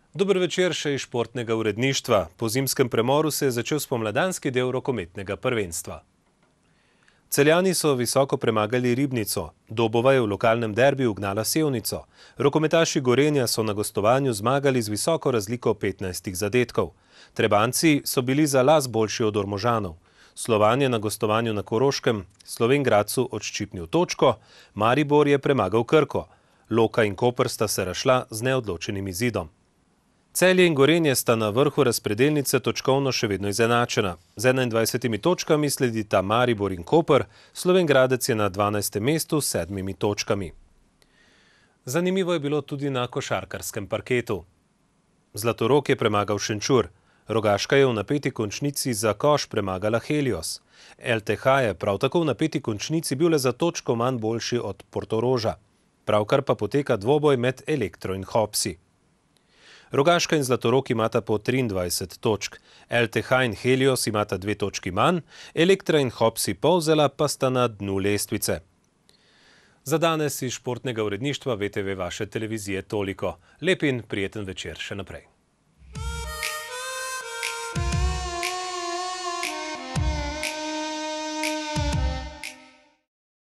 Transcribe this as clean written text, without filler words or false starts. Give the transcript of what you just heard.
Dober večer še iz športnega uredništva. Po zimskem premoru se je začel spomladanski del rokometnega prvenstva. Celjani so visoko premagali Ribnico, Dobova je v lokalnem derbiju ugnala Sevnico. Rokometaši Gorenja so na gostovanju zmagali z visoko razliko 15 zadetkov. Trebanjci so bili za las boljši od Ormožanov. Slovan je na gostovanju na Koroškem Slovenj Gradcu odščipnil točko, Maribor je premagal Krko. Loka in Koper sta se razšla z neodločenim izidom. Celje in Gorenje sta na vrhu razpredelnice točkovno še vedno izenačena. Z 21 točkami sledita Maribor in Koper, Slovenj Gradec je na 12. mestu s 7 točkami. Zanimivo je bilo tudi na košarkarskem parketu. Zlatorog je premagal Šenčur. Rogaška je v napeti končnici za koš premagala Helios. LTH je prav tako v napeti končnici bil le za točko manj boljši od Portoroža. Pravkar pa poteka dvoboj med Elektro in Hopsi. Rogaška in Zlatorog imata po 23 točk, LTH in Helios imata 2 točki manj, Elektra in Hopsi Polzela pa sta na dnu lestvice. Za danes iz športnega uredništva VTV vaše televizije toliko. Lep in prijeten večer še naprej.